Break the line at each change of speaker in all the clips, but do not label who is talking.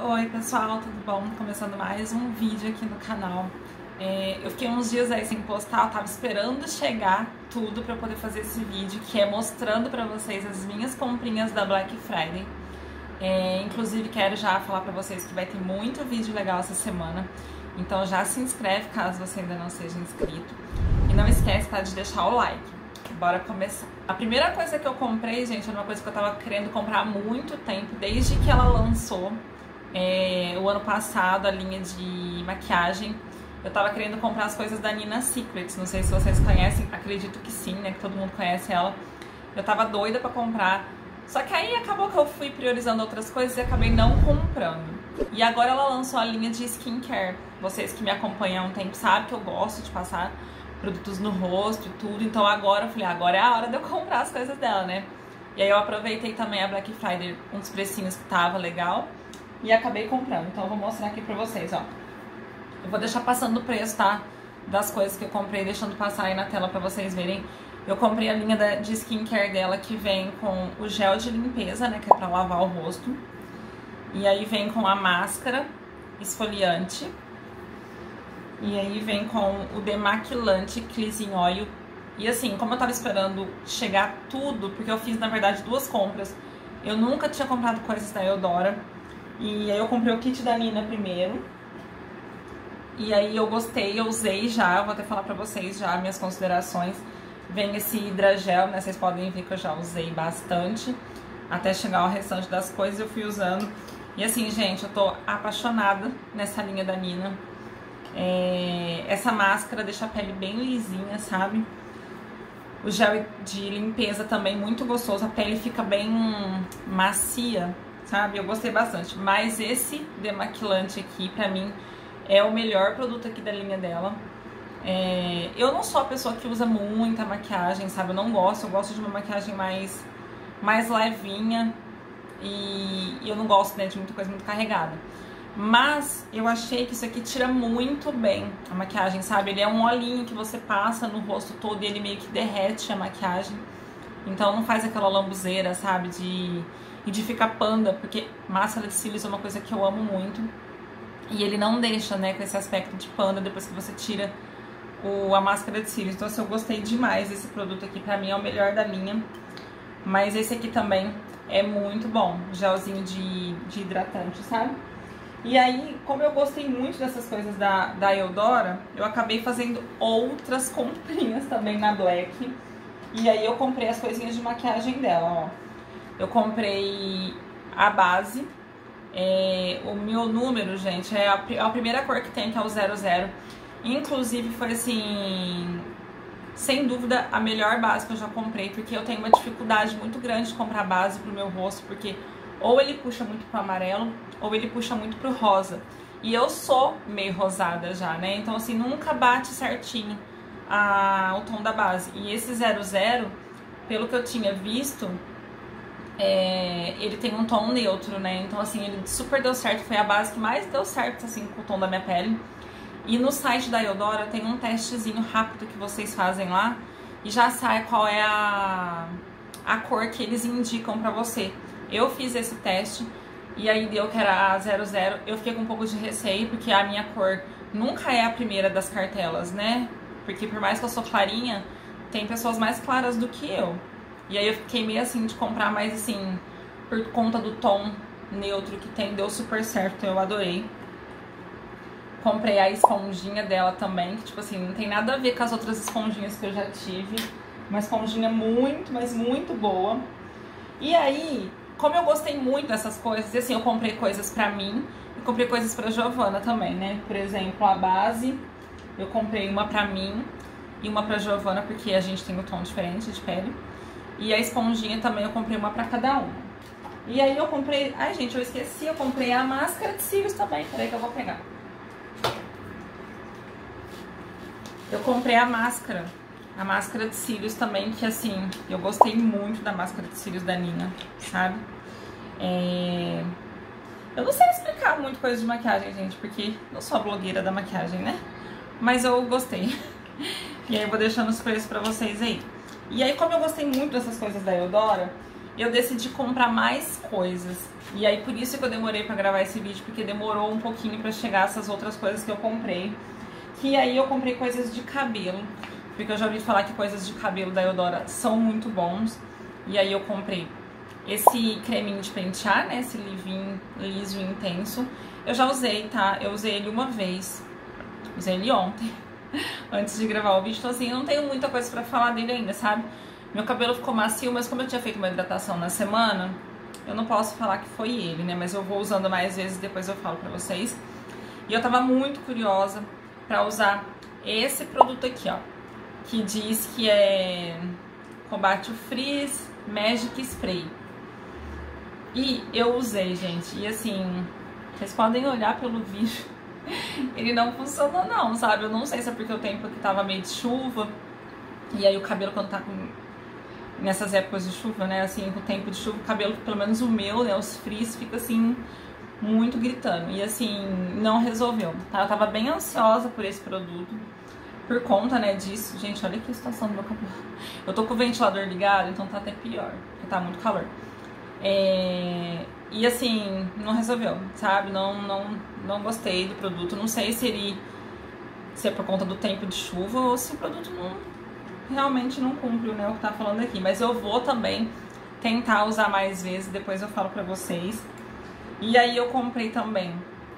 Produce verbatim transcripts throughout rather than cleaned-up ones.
Oi pessoal, tudo bom? Começando mais um vídeo aqui no canal. É, eu fiquei uns dias aí sem postar, eu tava esperando chegar tudo pra eu poder fazer esse vídeo, que é mostrando pra vocês as minhas comprinhas da Black Friday. É, inclusive quero já falar pra vocês que vai ter muito vídeo legal essa semana, então já se inscreve caso você ainda não seja inscrito. E não esquece, tá, de deixar o like. Bora começar. A primeira coisa que eu comprei, gente, era uma coisa que eu tava querendo comprar há muito tempo, desde que ela lançou é, o ano passado, a linha de maquiagem. Eu tava querendo comprar as coisas da Nina Secrets, não sei se vocês conhecem, acredito que sim, né, que todo mundo conhece ela. Eu tava doida pra comprar, só que aí acabou que eu fui priorizando outras coisas e acabei não comprando. E agora ela lançou a linha de skincare. Vocês que me acompanham há um tempo sabem que eu gosto de passar produtos no rosto e tudo, então agora eu falei, agora é a hora de eu comprar as coisas dela, né? E aí eu aproveitei também a Black Friday, uns precinhos que tava legal, e acabei comprando. Então eu vou mostrar aqui pra vocês, ó. Eu vou deixar passando o preço, tá? Das coisas que eu comprei, deixando passar aí na tela pra vocês verem. Eu comprei a linha de skincare dela, que vem com o gel de limpeza, né, que é pra lavar o rosto. E aí vem com a máscara esfoliante. E aí vem com o demaquilante Cleansing Oil. E assim, como eu tava esperando chegar tudo, porque eu fiz, na verdade, duas compras. Eu nunca tinha comprado coisas da Eudora. E aí eu comprei o kit da Nina primeiro. E aí eu gostei, eu usei já, vou até falar pra vocês já minhas considerações. Vem esse hidrogel, né, vocês podem ver que eu já usei bastante. Até chegar ao restante das coisas eu fui usando. E assim, gente, eu tô apaixonada nessa linha da Nina. É, essa máscara deixa a pele bem lisinha, sabe? O gel de limpeza também muito gostoso, a pele fica bem macia, sabe? Eu gostei bastante, mas esse demaquilante aqui, pra mim, é o melhor produto aqui da linha dela. É, eu não sou a pessoa que usa muita maquiagem, sabe? Eu não gosto, eu gosto de uma maquiagem mais, mais levinha e, e eu não gosto, né, de muita coisa muito carregada. Mas eu achei que isso aqui tira muito bem a maquiagem, sabe? Ele é um olhinho que você passa no rosto todo e ele meio que derrete a maquiagem. Então não faz aquela lambuzeira, sabe? De, e de ficar panda, porque máscara de cílios é uma coisa que eu amo muito. E ele não deixa, né, com esse aspecto de panda depois que você tira o, a máscara de cílios. Então assim, eu gostei demais desse produto aqui, pra mim é o melhor da linha. Mas esse aqui também é muito bom, gelzinho de, de hidratante, sabe? E aí, como eu gostei muito dessas coisas da, da Eudora, eu acabei fazendo outras comprinhas também na Black. E aí eu comprei as coisinhas de maquiagem dela, ó. Eu comprei a base. É, o meu número, gente, é a, a primeira cor que tem, que é o zero zero. Inclusive foi assim, sem dúvida, a melhor base que eu já comprei, porque eu tenho uma dificuldade muito grande de comprar base pro meu rosto, porque ou ele puxa muito pro amarelo, ou ele puxa muito pro rosa. E eu sou meio rosada já, né? Então assim, nunca bate certinho a, o tom da base. E esse zero zero, pelo que eu tinha visto, é, ele tem um tom neutro, né? Então assim, ele super deu certo. Foi a base que mais deu certo, assim, com o tom da minha pele. E no site da Eudora tem um testezinho rápido que vocês fazem lá e já sai qual é a, a cor que eles indicam pra você. Eu fiz esse teste e aí deu que era a zero zero. Eu fiquei com um pouco de receio, porque a minha cor nunca é a primeira das cartelas, né? Porque por mais que eu sou clarinha, tem pessoas mais claras do que eu. E aí eu fiquei meio assim de comprar, mas assim, por conta do tom neutro que tem, deu super certo, eu adorei. Comprei a esponjinha dela também, que tipo assim, não tem nada a ver com as outras esponjinhas que eu já tive. Uma esponjinha muito, mas muito boa. E aí, como eu gostei muito dessas coisas, e assim, eu comprei coisas pra mim e comprei coisas pra Giovana também, né? Por exemplo, a base, eu comprei uma pra mim e uma pra Giovana, porque a gente tem um tom diferente de pele. E a esponjinha também eu comprei uma pra cada uma. E aí eu comprei... Ai, gente, eu esqueci, eu comprei a máscara de cílios também. Peraí que eu vou pegar. Eu comprei a máscara. A máscara de cílios também, que assim, eu gostei muito da máscara de cílios da Nina, sabe? É... Eu não sei explicar muito coisa de maquiagem, gente, porque eu sou a blogueira da maquiagem, né? Mas eu gostei. E aí eu vou deixando os preços pra vocês aí. E aí, como eu gostei muito dessas coisas da Eudora, eu decidi comprar mais coisas. E aí por isso que eu demorei pra gravar esse vídeo, porque demorou um pouquinho pra chegar essas outras coisas que eu comprei. Que aí eu comprei coisas de cabelo, porque eu já ouvi falar que coisas de cabelo da Eudora são muito bons. E aí eu comprei esse creminho de pentear, né, esse lisinho, liso e intenso. Eu já usei, tá? Eu usei ele uma vez, usei ele ontem, antes de gravar o vídeo. Então assim, eu não tenho muita coisa pra falar dele ainda, sabe? Meu cabelo ficou macio, mas como eu tinha feito uma hidratação na semana, eu não posso falar que foi ele, né? Mas eu vou usando mais vezes, depois eu falo pra vocês. E eu tava muito curiosa pra usar esse produto aqui, ó, que diz que é combate o frizz Magic Spray. E eu usei, gente, e assim, vocês podem olhar pelo vídeo, ele não funcionou não, sabe? Eu não sei se é porque o tempo aqui tava meio de chuva, e aí o cabelo quando tá com... nessas épocas de chuva, né, assim, com o tempo de chuva, o cabelo, pelo menos o meu, né, os frizz fica assim, muito gritando. E assim, não resolveu, tá? Eu tava bem ansiosa por esse produto, por conta, né, disso. Gente, olha aqui a situação do meu cabelo. Eu tô com o ventilador ligado, então tá até pior, porque tá muito calor. É... E assim, não resolveu, sabe? Não, não, não gostei do produto. Não sei se ele se é por conta do tempo de chuva ou se o produto não realmente não cumpre, né, o que tá falando aqui. Mas eu vou também tentar usar mais vezes, depois eu falo pra vocês. E aí eu comprei também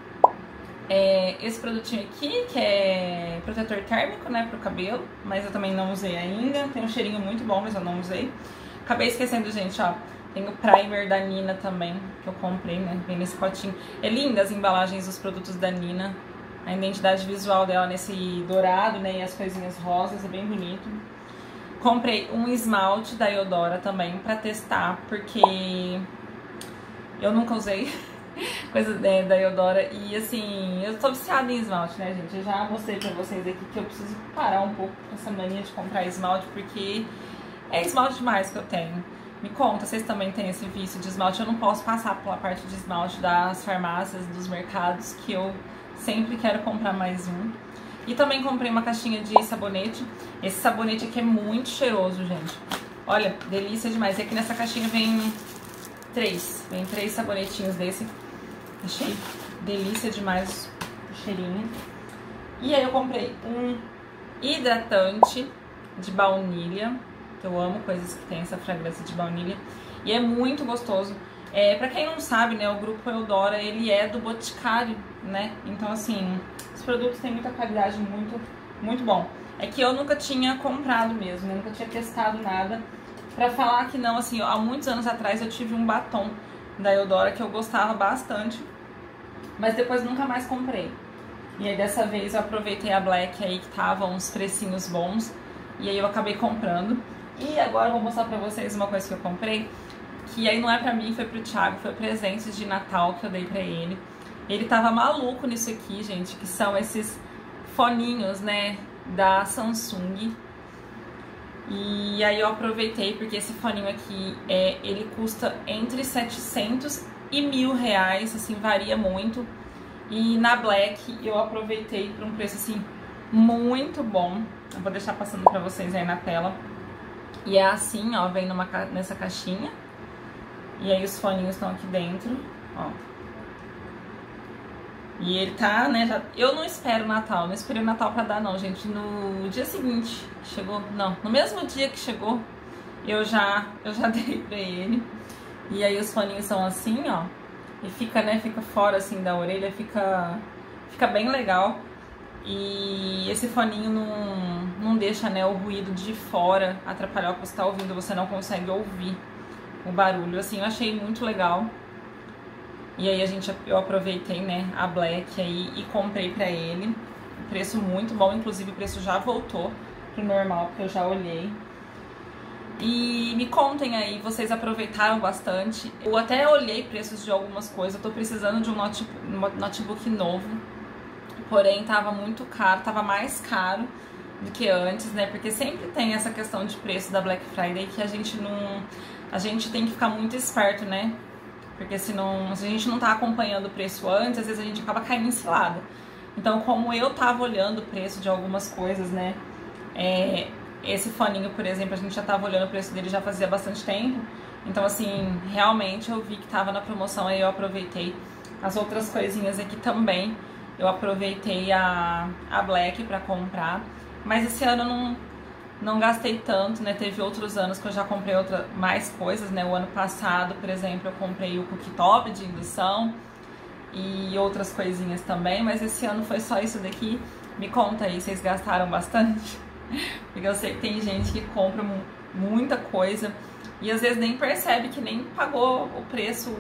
é, esse produtinho aqui, que é protetor térmico, né, pro cabelo. Mas eu também não usei ainda. Tem um cheirinho muito bom, mas eu não usei. Acabei esquecendo, gente, ó. Tem o primer da Nina também, que eu comprei, né, vem nesse potinho. É linda as embalagens dos produtos da Nina. A identidade visual dela nesse dourado, né, e as coisinhas rosas, é bem bonito. Comprei um esmalte da Eudora também pra testar, porque eu nunca usei coisa né, da Eudora. E assim, eu tô viciada em esmalte, né, gente? Eu já mostrei pra vocês aqui que eu preciso parar um pouco com essa mania de comprar esmalte, porque é esmalte demais que eu tenho. Me conta, vocês também têm esse vício de esmalte? Eu não posso passar pela parte de esmalte das farmácias, dos mercados, que eu sempre quero comprar mais um. E também comprei uma caixinha de sabonete. Esse sabonete aqui é muito cheiroso, gente. Olha, delícia demais. E aqui nessa caixinha vem três. Vem três sabonetinhos desse. Achei delícia demais o cheirinho. E aí eu comprei um hidratante de baunilha. Eu amo coisas que tem essa fragrância de baunilha. E é muito gostoso. É, pra quem não sabe, né, o grupo Eudora, ele é do Boticário, né? Então, assim, os produtos têm muita qualidade, muito, muito bom. É que eu nunca tinha comprado mesmo, né? Nunca tinha testado nada. Pra falar que não, assim, há muitos anos atrás eu tive um batom da Eudora que eu gostava bastante, mas depois nunca mais comprei. E aí dessa vez eu aproveitei a Black aí, que tava uns precinhos bons, e aí eu acabei comprando. E agora eu vou mostrar pra vocês uma coisa que eu comprei, que aí não é pra mim, foi pro Thiago, foi presente de Natal que eu dei pra ele. Ele tava maluco nisso aqui, gente, que são esses foninhos, né, da Samsung. E aí eu aproveitei, porque esse foninho aqui, é, ele custa entre setecentos e mil reais, assim, varia muito. E na Black eu aproveitei por um preço, assim, muito bom. Eu vou deixar passando pra vocês aí na tela. E é assim, ó, vem numa, nessa caixinha. E aí os foninhos estão aqui dentro, ó. E ele tá, né, já... Eu não espero o Natal, não esperei o Natal pra dar não, gente. No dia seguinte, chegou, não, no mesmo dia que chegou, eu já, eu já dei pra ele. E aí os foninhos são assim, ó. E fica, né, fica fora assim da orelha, fica, fica bem legal. E esse foninho não, não deixa, né, o ruído de fora atrapalhar o que você tá ouvindo, você não consegue ouvir o barulho, assim, eu achei muito legal. E aí a gente, eu aproveitei, né, a Black aí e comprei pra ele. Preço muito bom, inclusive o preço já voltou pro normal, porque eu já olhei. E me contem aí, vocês aproveitaram bastante? Eu até olhei preços de algumas coisas, eu tô precisando de um notebook, notebook novo. Porém, tava muito caro, tava mais caro do que antes, né? Porque sempre tem essa questão de preço da Black Friday que a gente não... A gente tem que ficar muito esperto, né? Porque se, não, se a gente não tá acompanhando o preço antes, às vezes a gente acaba caindo em cilada. Então, como eu tava olhando o preço de algumas coisas, né? É, esse foninho, por exemplo, a gente já tava olhando o preço dele já fazia bastante tempo. Então, assim, realmente eu vi que tava na promoção, aí eu aproveitei. As outras coisinhas aqui também, eu aproveitei a, a Black pra comprar. Mas esse ano eu não, não gastei tanto, né? Teve outros anos que eu já comprei outra, mais coisas, né? O ano passado, por exemplo, eu comprei o cooktop de indução e outras coisinhas também. Mas esse ano foi só isso daqui. Me conta aí, vocês gastaram bastante? Porque eu sei que tem gente que compra muita coisa e às vezes nem percebe que nem pagou o preço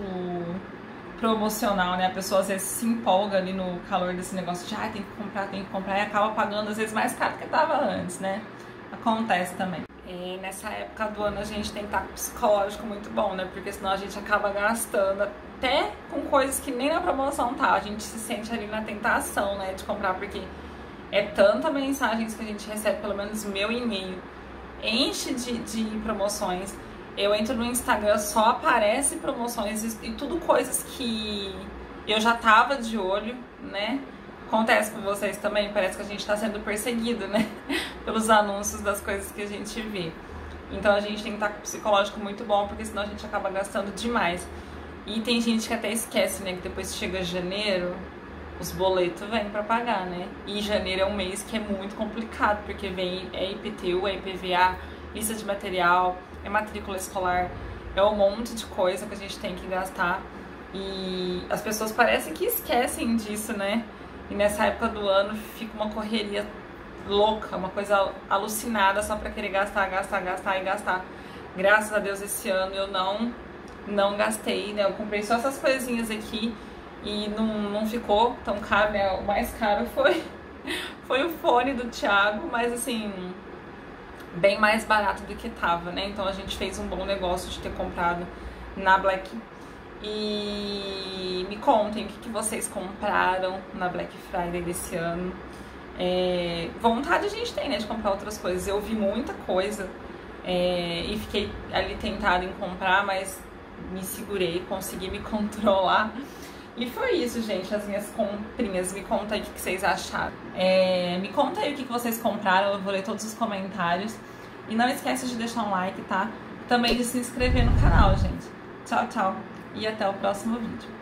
promocional, né? A pessoa às vezes se empolga ali no calor desse negócio de ah, tem que comprar, tem que comprar, e acaba pagando às vezes mais caro do que tava antes, né? Acontece também. E nessa época do ano a gente tem que estar com o psicológico muito bom, né? Porque senão a gente acaba gastando até com coisas que nem na promoção tá. A gente se sente ali na tentação, né, de comprar, porque é tanta mensagens que a gente recebe, pelo menos meu e-mail enche de, de promoções. Eu entro no Instagram, só aparece promoções e, e tudo coisas que eu já tava de olho, né? Acontece com vocês também, parece que a gente tá sendo perseguido, né? Pelos anúncios das coisas que a gente vê. Então a gente tem que estar com o psicológico muito bom, porque senão a gente acaba gastando demais. E tem gente que até esquece, né? Que depois chega janeiro, os boletos vêm pra pagar, né? E janeiro é um mês que é muito complicado, porque vem é I P T U, é I P V A, lista de material, é matrícula escolar, é um monte de coisa que a gente tem que gastar. E as pessoas parecem que esquecem disso, né? E nessa época do ano fica uma correria louca, uma coisa alucinada só pra querer gastar, gastar, gastar e gastar. Graças a Deus esse ano eu não, não gastei, né? Eu comprei só essas coisinhas aqui e não, não ficou tão caro, né? O mais caro foi, foi o fone do Thiago, mas assim, bem mais barato do que tava, né? Então a gente fez um bom negócio de ter comprado na Black. E me contem o que, que vocês compraram na Black Friday desse ano. É, vontade a gente tem, né, de comprar outras coisas. Eu vi muita coisa é, e fiquei ali tentada em comprar, mas me segurei, consegui me controlar. E foi isso, gente, as minhas comprinhas. Me conta aí o que, que vocês acharam. É, me conta aí o que, que vocês compraram, eu vou ler todos os comentários. E não esquece de deixar um like, tá? Também de se inscrever no canal, gente. Tchau, tchau. E até o próximo vídeo.